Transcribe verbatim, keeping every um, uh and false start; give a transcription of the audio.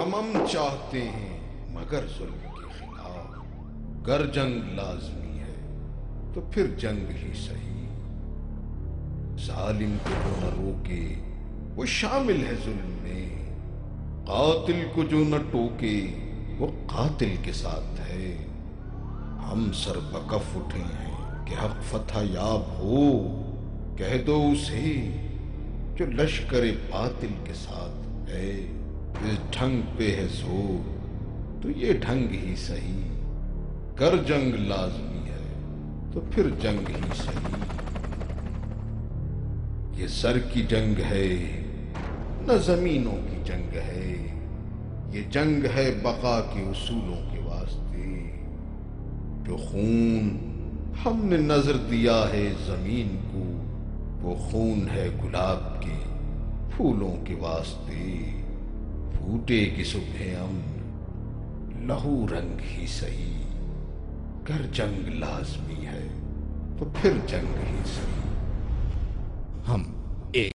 ہم امن چاہتے ہیں مگر ظلم کے خلاف. گر جنگ لازمی ہے تو پھر جنگ ہی صحیح. ظالم کو جو نہ روکے وہ شامل ہے ظلم میں. قاتل کو جو نہ ٹوکے وہ قاتل کے ساتھ ہے. ہم سر بکف اٹھے ہیں کہ حق فتح یاب ہو. کہہ دو اسے جو لشکر باطل کے ساتھ ہے. اس ڈھنگ پہ ہے زور تو یہ ڈھنگ ہی صحیح. گر جنگ لازمی ہے تو پھر جنگ ہی صحیح. یہ سر کی جنگ ہے نہ زمینوں کی جنگ ہے. یہ جنگ ہے بقا کے اصولوں کے واسطے. جو خون ہم نے نظر دیا ہے زمین کو وہ خون ہے گلاب کے پھولوں کے واسطے. پھوٹے گی صبح امن لہو رنگ ہی صحیح. گر جنگ لازمی ہے تو پھر جنگ ہی صحیح. ہم